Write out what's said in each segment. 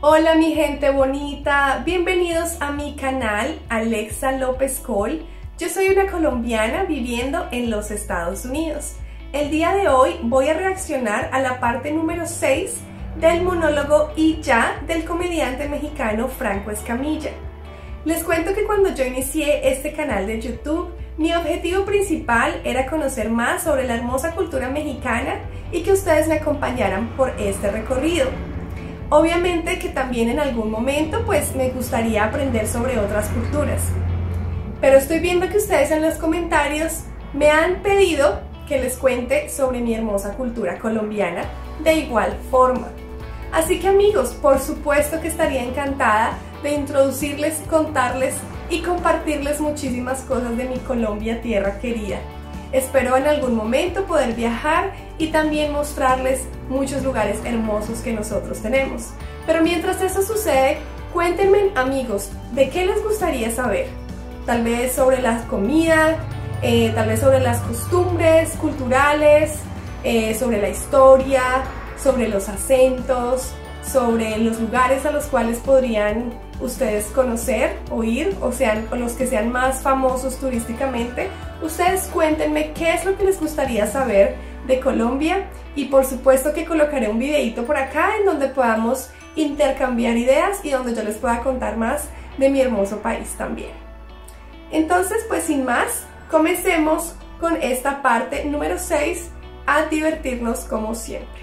Hola mi gente bonita, bienvenidos a mi canal Alexa López Col. Yo soy una colombiana viviendo en los Estados Unidos. El día de hoy voy a reaccionar a la parte número 6 del monólogo Y Ya del comediante mexicano Franco Escamilla. Les cuento que cuando yo inicié este canal de YouTube, mi objetivo principal era conocer más sobre la hermosa cultura mexicana y que ustedes me acompañaran por este recorrido. Obviamente que también en algún momento pues me gustaría aprender sobre otras culturas. Pero estoy viendo que ustedes en los comentarios me han pedido que les cuente sobre mi hermosa cultura colombiana de igual forma. Así que amigos, por supuesto que estaría encantada de introducirles, contarles y compartirles muchísimas cosas de mi Colombia, tierra querida. Espero en algún momento poder viajar y también mostrarles muchos lugares hermosos que nosotros tenemos. Pero mientras eso sucede, cuéntenme amigos, ¿de qué les gustaría saber? Tal vez sobre la comida, tal vez sobre las costumbres culturales, sobre la historia, sobre los acentos, sobre los lugares a los cuales podrían ustedes conocer o ir, o los que sean más famosos turísticamente. Ustedes cuéntenme qué es lo que les gustaría saber de Colombia y por supuesto que colocaré un videito por acá en donde podamos intercambiar ideas y donde yo les pueda contar más de mi hermoso país también. Entonces, pues sin más, comencemos con esta parte número 6, a divertirnos como siempre.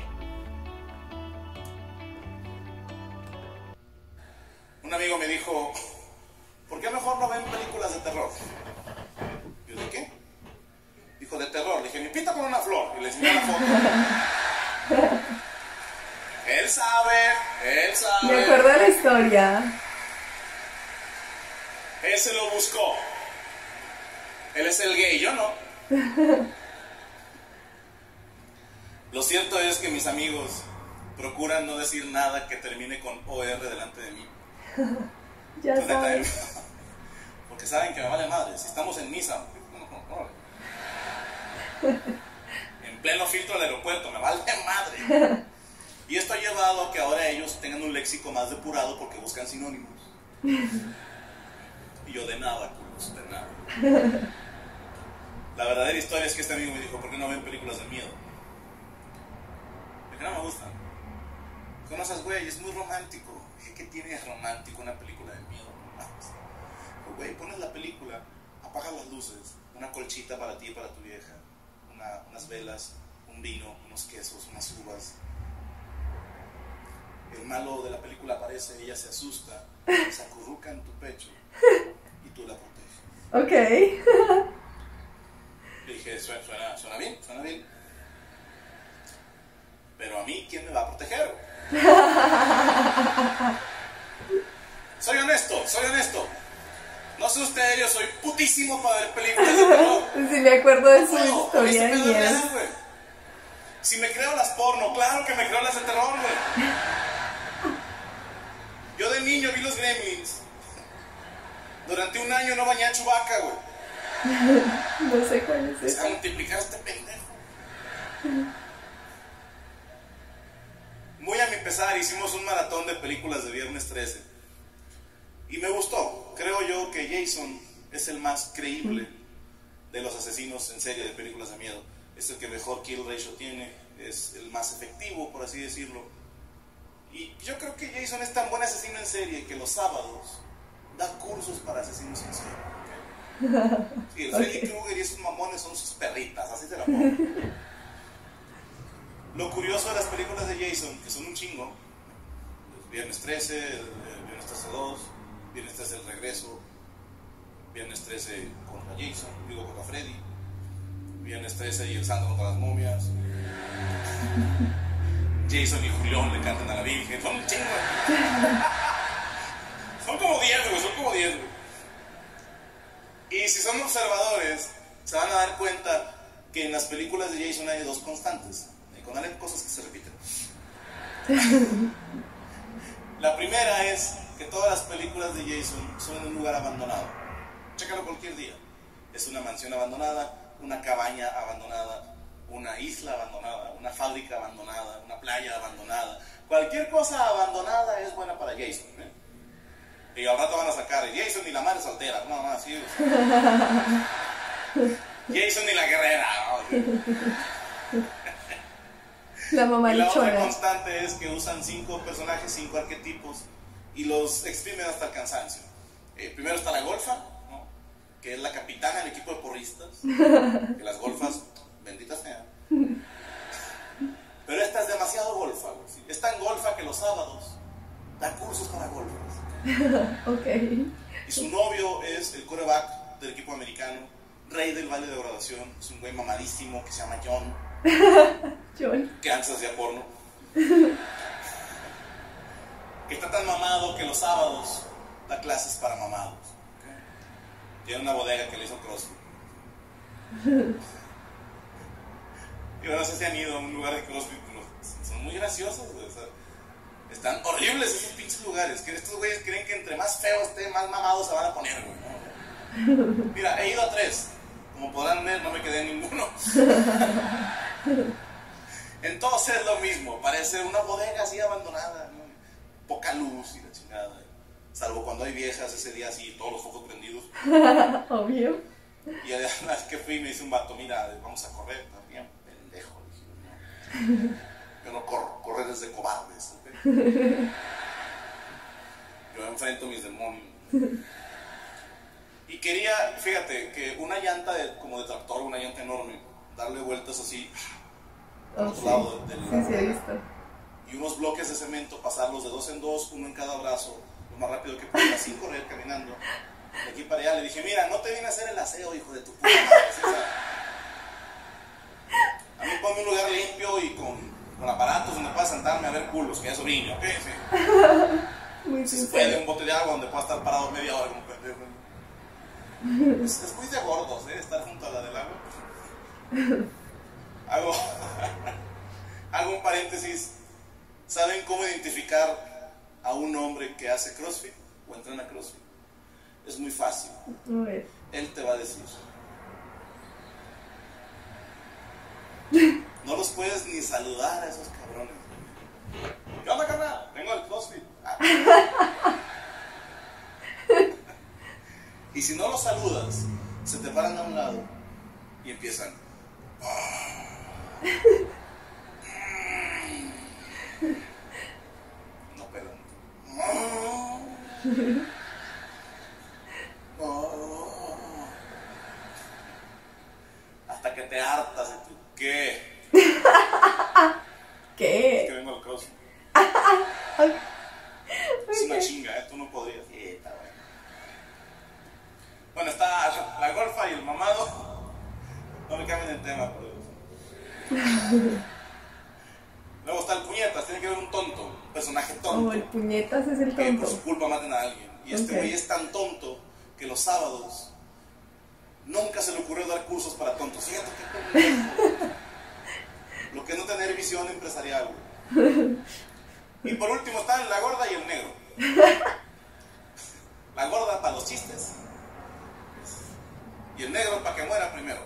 Un amigo me dijo, ¿por qué mejor no ven películas de terror? Yo, ¿de qué? Dijo, de terror. Le dije, me pinta con una flor. Y le enseñé la foto. Él sabe. Me acuerdo de la historia. Él se lo buscó. Él es el gay, yo no. Lo cierto es que mis amigos procuran no decir nada que termine con OR delante de mí. Ya saben. Porque saben que me vale madre. Si estamos en misa, en pleno filtro del aeropuerto, me vale madre. Y esto ha llevado a que ahora ellos tengan un léxico más depurado porque buscan sinónimos. Y yo, de nada, culos, de nada. La verdadera historia es que este amigo me dijo, ¿por qué no ven películas de miedo? Porque no me gustan. ¿Conoces, güey? Es muy romántico. ¿Qué tiene romántico una película de miedo? Pues, güey, pones la película, apagas las luces, una colchita para ti y para tu vieja, unas velas, un vino, unos quesos, unas uvas. El malo de la película aparece, ella se asusta, se acurruca en tu pecho y tú la proteges. Ok. Le dije, suena bien. Pero a mí, ¿quién me va a proteger? Soy honesto. No sé ustedes, yo soy putísimo para ver películas de terror. Sí, me acuerdo de su historia de miedo. Si me creo las porno, claro que me creo las de terror, güey. Yo de niño vi los Gremlins. Durante un año no bañé a Chewbacca, güey. No sé cuál es Es eso. a multiplicar este pendejo. Muy a mi pesar hicimos un maratón de películas de Viernes 13 y me gustó. Creo yo que Jason es el más creíble de los asesinos en serie de películas de miedo. Es el que mejor kill ratio tiene, es el más efectivo, por así decirlo. Y yo creo que Jason es tan buen asesino en serie que los sábados da cursos para asesinos en serie. Sí, el Freddy Krueger y esos mamones son sus perritas, así se la pongo. Lo curioso de las películas de Jason, que son un chingo, Viernes 13, Viernes 13 2, Viernes 13 el regreso, Viernes 13 contra Jason, digo contra Freddy, Viernes 13 y el santo contra las momias, Jason y Julián le cantan a la Virgen, son un chingo. Son como 10, güey. Y si son observadores, se van a dar cuenta que en las películas de Jason hay dos constantes. Con cosas que se repiten. La primera es que todas las películas de Jason son en un lugar abandonado. Chécalo cualquier día. Es una mansión abandonada, una cabaña abandonada, una isla abandonada, una fábrica abandonada, una playa abandonada. Cualquier cosa abandonada es buena para Jason, ¿eh? Y al rato van a sacar Jason y la madre soltera, no, así. O sea, Jason y la guerrera, ¿no? La mamá y la otra luchona. constante es que usan 5 personajes, 5 arquetipos y los exprimen hasta el cansancio. Primero está la golfa, ¿no? Que es la capitana del equipo de porristas. Que las golfas, benditas sean. Pero esta es demasiado golfa, güey. Es tan golfa que los sábados da cursos para golfas. Ok. Y su novio es el quarterback del equipo americano, rey del baile de graduación. Es un güey mamadísimo que se llama John. John. Que antes hacía porno. Que está tan mamado que los sábados da clases para mamados. Tiene una bodega que le hizo CrossFit. Y bueno, no sé si han ido a un lugar de CrossFit, pero son muy graciosos, güey. O sea, están horribles esos pinches lugares. Que estos güeyes creen que entre más feo esté, más mamados se van a poner, güey, ¿no? Mira, he ido a 3. Como podrán ver, no me quedé en ninguno. Entonces es lo mismo. Parece una bodega así abandonada, ¿no? Poca luz y la chingada. Salvo cuando hay viejas, ese día así, todos los focos prendidos. Obvio. Y además que fui, me dice un vato, mira, vamos a correr. También pendejo, dije, no. Yo no corro, correr es de cobardes, ¿okay? Yo enfrento mis demonios. Y quería, fíjate, que una llanta como de tractor, una llanta enorme, darle vueltas así al otro lado del Sí, he visto. y unos bloques de cemento, pasarlos de 2 en 2, uno en cada brazo, lo más rápido que pueda, sin correr, caminando. De aquí para allá le dije, mira, no te vine a hacer el aseo, hijo de tu puta madre. A mí ponme un lugar limpio y con aparatos donde pueda sentarme a ver culos, que ya sobrino, ¿ok? Sí. Muy Si se puede, sincero. un bote de agua donde pueda estar parado media hora como pendejo. Es muy de gordos, ¿eh? Estar junto a la del agua. Hago un paréntesis. ¿Saben cómo identificar a un hombre que hace CrossFit o entrena CrossFit? Es muy fácil. A ver. Él te va a decir. No los puedes ni saludar a esos cabrones. ¿Qué onda, carnal? Vengo del CrossFit. Y si no los saludas, se te paran a un lado y empiezan. No pelan. Hasta que te hartas y tú, ¿qué? ¿Qué? Es que vengo al CrossFit. Es una chinga, ¿eh? Tú no podrías. Sí, está bueno. Bueno, está la golfa y el mamado. No me cambien el tema, por Dios. Luego está el puñetas, tiene que ver un tonto, un personaje tonto. Oh, el puñetas es el Que por tonto. su culpa maten a alguien. Y este Ok. güey es tan tonto que los sábados nunca se le ocurrió dar cursos para tontos. Fíjate qué pendejo. Lo que es no tener visión empresarial. Y por último están la gorda y el negro. La gorda para los chistes y el negro para que muera primero.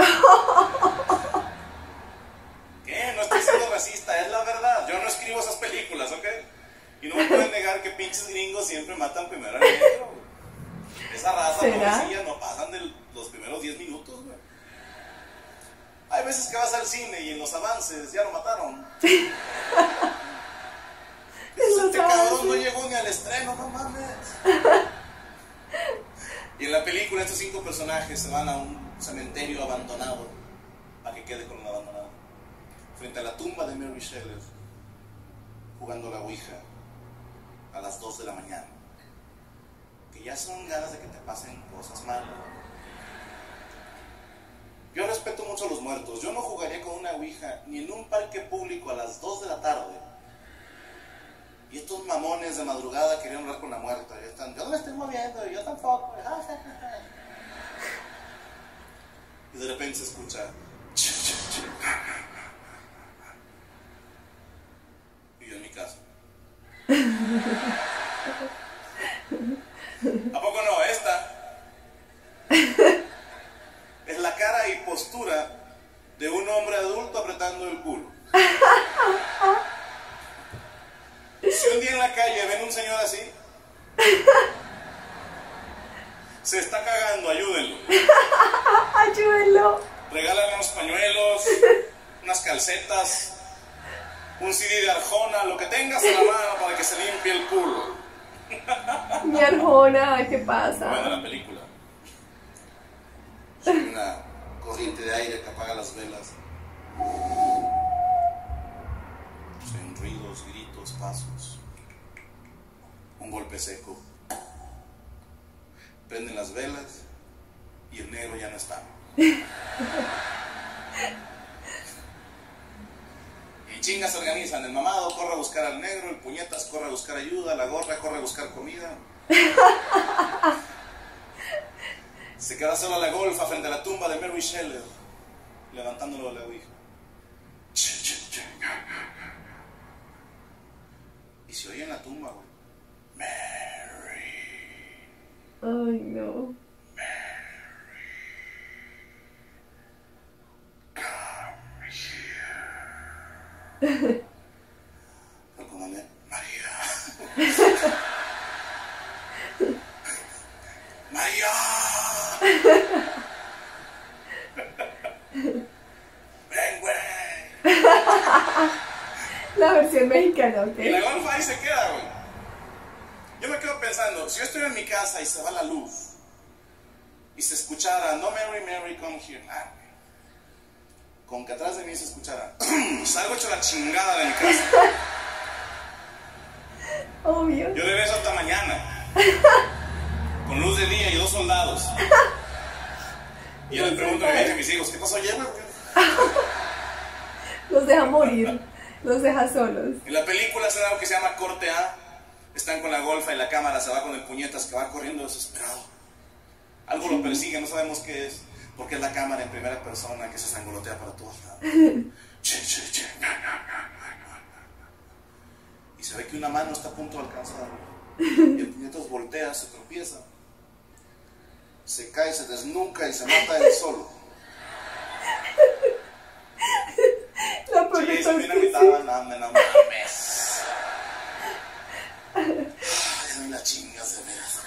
¿Qué? No estoy siendo racista, es la verdad. Yo no escribo esas películas, ¿ok? Y no me pueden negar que pinches gringos siempre matan primero al negro. Esa raza pobrecilla no pasan de los primeros 10 minutos, güey. Hay veces que vas al cine y en los avances ya lo mataron. Este cabrón no llegó ni al estreno, no mames. Y en la película estos 5 personajes se van a un cementerio abandonado para que quede con un abandonado, frente a la tumba de Mary Shelley, jugando la ouija a las 2 de la mañana, que ya son ganas de que te pasen cosas malas. Yo respeto mucho a los muertos. Yo no jugaría con una ouija ni en un parque público a las 2 de la tarde. Y estos mamones de madrugada querían hablar con la muerta. Ya están, yo no me estoy moviendo, yo tampoco. Y de repente se escucha. Y yo en mi casa. ¿A poco no? Esta es la cara y postura de un hombre adulto apretando el culo. Si un día en la calle ven un señor así, se está cagando, ayúdenlo. Ayúdenlo. Regálale unos pañuelos, unas calcetas, un CD de Arjona, lo que tengas en la mano para que se limpie el culo. Mi Arjona, ¿qué pasa? Bueno, la película. Hay una corriente de aire que apaga las velas. Son ruidos, gritos, pasos. Un golpe seco. Prenden las velas y el negro ya no está. Y chingas se organizan. El mamado corre a buscar al negro, el puñetas corre a buscar ayuda, la gorra corre a buscar comida. Se queda sola la golfa frente a la tumba de Mary Shelley, levantándolo a la ouija. Y se oye en la tumba, güey. Ay, no. Perdóname, María. María. Ven, güey. La versión mexicana, ¿ok? Y la golfa ahí se queda, güey. Yo me quedo pensando, si yo estoy en mi casa y se va la luz y se escuchara "No, Mary, Mary, come here", con que atrás de mí se escuchara salgo hecho la chingada de mi casa. Obvio. Yo le beso hasta mañana con luz de día y 2 soldados. Y yo le pregunto a mis hijos, ¿qué pasó ayer, güey? Los deja morir. Los deja solos. En la película hacen algo que se llama corte A. Están con la golfa y la cámara se va con el puñetas que va corriendo desesperado. Algo lo persigue, no sabemos qué es, porque es la cámara en primera persona que se sangolotea para todos lados. Y se ve que una mano está a punto de alcanzarlo. Y el puñetas voltea, se tropieza, se cae, se desnuca y se mata él solo. Lo peor Sí, de eso todo es viene que invitada, sí. no mames. Ya ni la chingas de veras.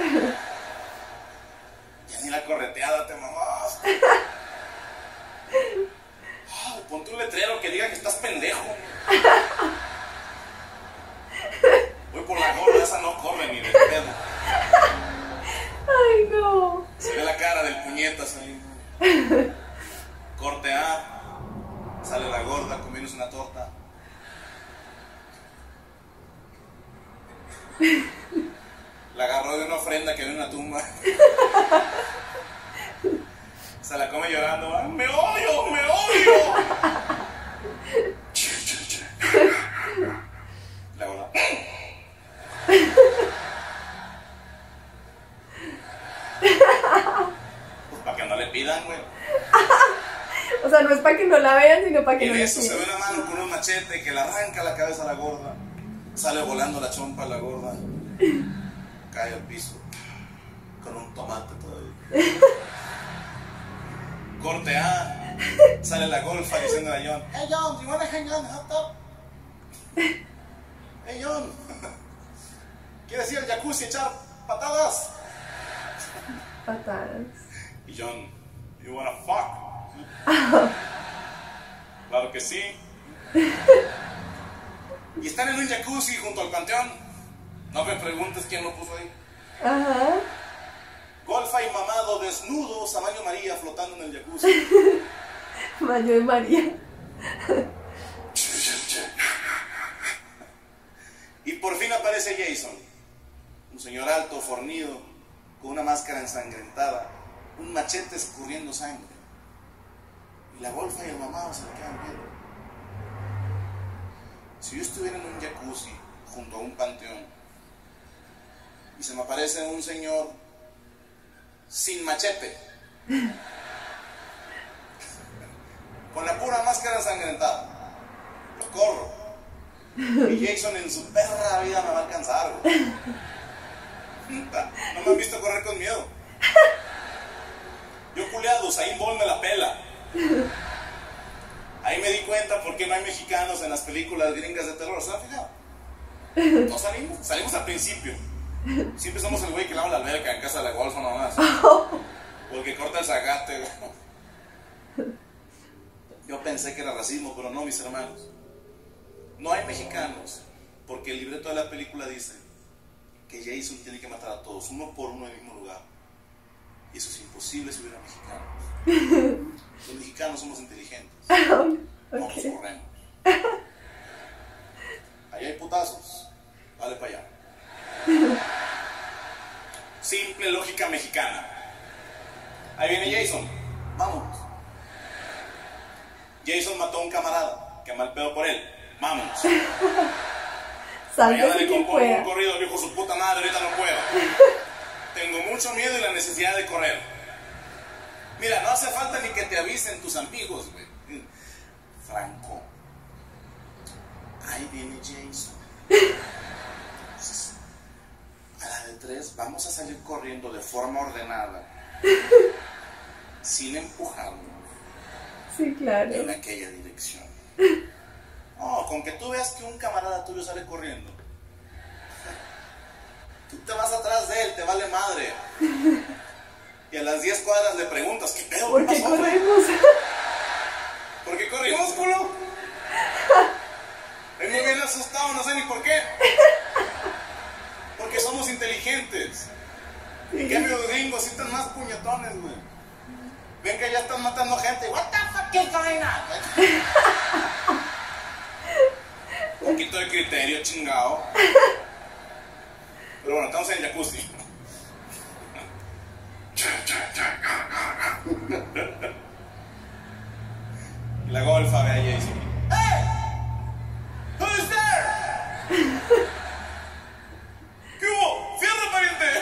Ya ni la correteada te mamaste. Ay, ponte un letrero que diga que estás pendejo. Voy por la gorra, esa no corre ni de pedo. Ay, no. Se ve la cara del puñetas ahí. Corte A. Sale la gorda comiéndose una torta. La agarró de una ofrenda que había en una tumba. Se la come llorando. ¡Ah, ¡me odio! ¡Me odio! La gorda. Pues para que no le pidan, güey. O sea, no es para que no la vean, sino para que Y no en la eso se ve vean. una mano con un machete que le arranca la cabeza a la gorda. Sale volando la chompa a la gorda. Cae al piso. Con un tomate todavía. Corte A. Sale la golfa diciendo a John: "Hey John, do you wanna hang on hot tub? Hey John, ¿quieres ir al jacuzzi a echar patadas?" Patadas. Y John: "You wanna fuck?" Claro que sí. Y están en un jacuzzi junto al panteón. No me preguntes quién lo puso ahí. Ajá. Golfa y mamado desnudos a baño María flotando en el jacuzzi. Baño de María. Y por fin aparece Jason, un señor alto, fornido, con una máscara ensangrentada, un machete escurriendo sangre. Y la golfa y el mamado se le quedan viendo. Si yo estuviera en un jacuzzi junto a un panteón y se me aparece un señor sin machete, con la pura máscara ensangrentada, lo corro. Y Jason en su perra vida me va a alcanzar, güey. No me han visto correr con miedo. Yo culeado, Usain Bolt me la pela. Ahí me di cuenta por qué no hay mexicanos en las películas gringas de terror. ¿Se han fijado? No salimos al principio. Siempre somos el güey que lava la alberca en casa de la golf, no más. O el que corta el zacate. Yo pensé que era racismo, pero no, mis hermanos. No hay mexicanos, porque el libreto de la película dice que Jason tiene que matar a todos, uno por uno en el mismo lugar. Y eso es imposible si hubiera mexicanos. Los mexicanos somos inteligentes. No nos corremos. Allá hay putazos. Dale para allá. Simple lógica mexicana. Ahí viene Jason. Vámonos. Jason mató a un camarada. Que mal pedo por él. Vámonos. Mañana le compongo un corrido, viejo su puta madre. Ahorita no puedo. Tengo mucho miedo y la necesidad de correr. Mira, no hace falta ni que te avisen tus amigos, güey. Franco. Ahí viene Jason. A la de 3 vamos a salir corriendo de forma ordenada. Sin empujarnos. Sí, claro. En aquella dirección. Oh, con que tú veas que un camarada tuyo sale corriendo. Tú te vas atrás de él, te vale madre. Y a las 10 cuadras le preguntas, ¿qué pedo? ¿Por qué corrimos? ¿Por qué corrimos, culo? Vengo bien asustado, no sé ni por qué. Porque somos inteligentes. En cambio los gringos sí están más puñetones, güey. Ven que ya están matando gente. What the fuck is going on? Un poquito de criterio, chingado. Pero bueno, estamos en el jacuzzi. Y la golfa ve a Jason. ¡Hey! Who's there? ¿Qué hubo? ¡Cierra, pariente!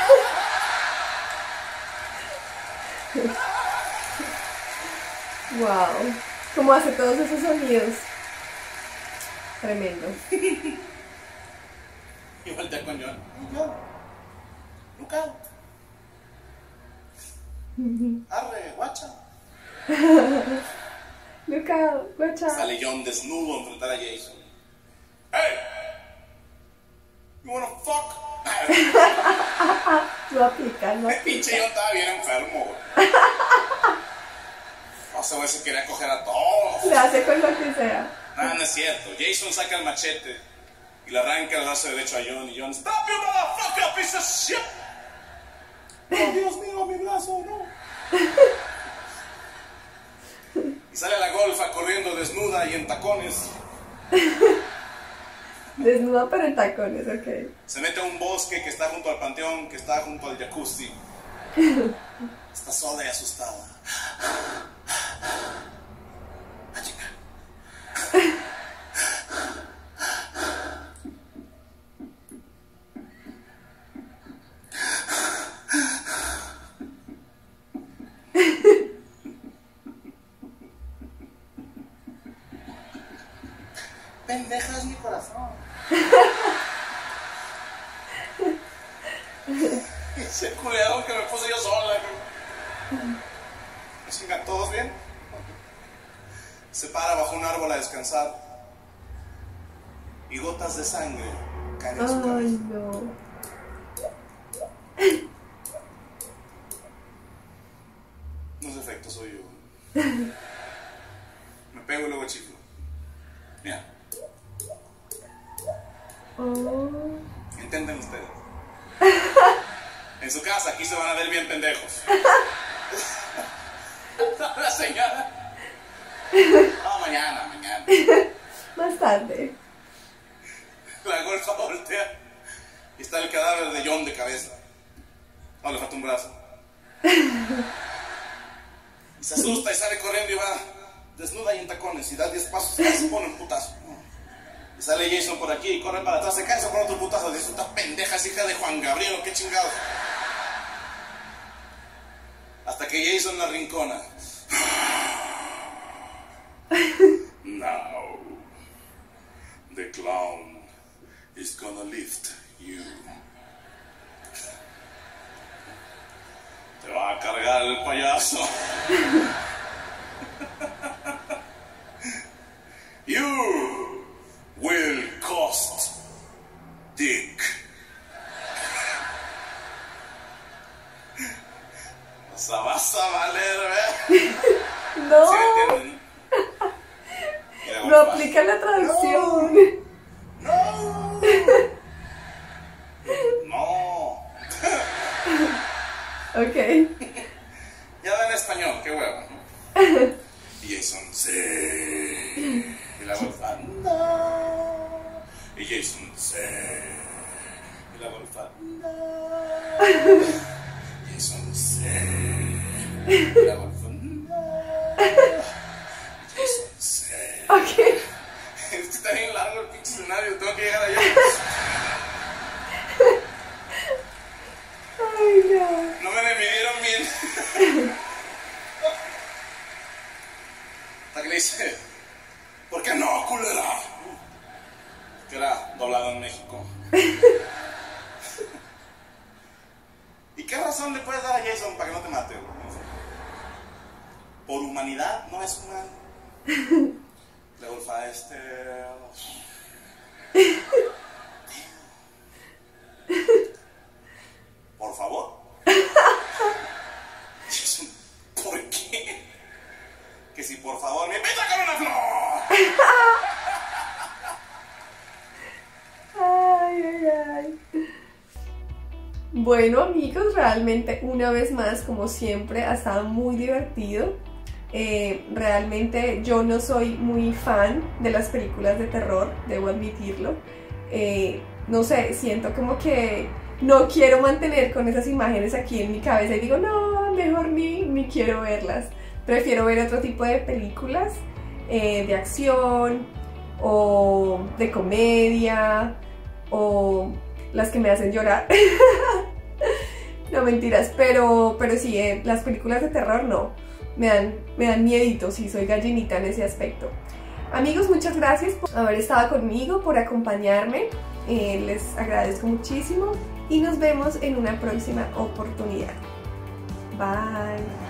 Wow. ¿Cómo hace todos esos sonidos? Tremendo. Y voltea con John. Y yo, Luca. Arre, guacha. Luca, guacha. Sale John desnudo a enfrentar a Jason. Hey, you wanna fuck? No aplica, no El aplica. pinche John estaba bien enfermo, güey. No sé, güey, se quería coger a todos. Se hace con lo que sea. No, no es cierto. Jason saca el machete y le arranca el brazo derecho a John. Y John, stop you motherfucker, piece of shit. Oh, Dios mío, mi brazo, no. Y sale la golfa corriendo desnuda y en tacones. Desnuda pero en tacones, ok. Se mete a un bosque que está junto al panteón, que está junto al jacuzzi. Está sola y asustada. Pendeja es mi corazón. Ese culeado que me puse yo sola. Chinga, ¿todos bien? Se para bajo un árbol a descansar y gotas de sangre caen en su cabeza. Ay, no. No es efecto, soy yo. Me pego y luego chiflo. Mira. Oh. Intenten ustedes. En su casa, aquí se van a ver bien pendejos. La señora. No, mañana. Más tarde. La golfa voltea y está el cadáver de John de cabeza. No, le falta un brazo. Y se asusta y sale corriendo y va desnuda y en tacones y da 10 pasos y se pone un putazo. Y sale Jason por aquí y corre para atrás, se cae con otro putazo. Dice, esta pendeja es hija de Juan Gabriel, ¿o qué chingados? Hasta que Jason la rincona. Now, the clown is gonna lift you. Te va a cargar el payaso. You will cost Aplica la traducción. No. No. Ok. Ya va en español, qué huevo. Y Jason, sí. Y la golfa, no. Y Jason, sí. Y la golfa, no. Jason, sí. Y la golfa, no. Y Jason, sí. Ok. Es que está bien largo el pinche escenario, tengo que llegar allá. Ay, no. No me midieron bien. Hasta que le dice, ¿por qué no, culera? Que era doblado en México. ¿Y qué razón le puedes dar a Jason para que no te mate? Por humanidad, no es humano. Le golfa por favor. Jason, ¿por qué? Que si por favor me invita con una flor. Ay, ay, ay. Bueno, amigos, realmente una vez más, como siempre, ha estado muy divertido. Realmente yo no soy muy fan de las películas de terror, debo admitirlo. No sé, siento como que no quiero mantener con esas imágenes aquí en mi cabeza y digo, no, mejor ni quiero verlas. Prefiero ver otro tipo de películas, de acción o de comedia o las que me hacen llorar. No, mentiras, pero sí, las películas de terror no, me dan miedito, sí, soy gallinita en ese aspecto. Amigos, muchas gracias por haber estado conmigo, por acompañarme, les agradezco muchísimo y nos vemos en una próxima oportunidad. Bye.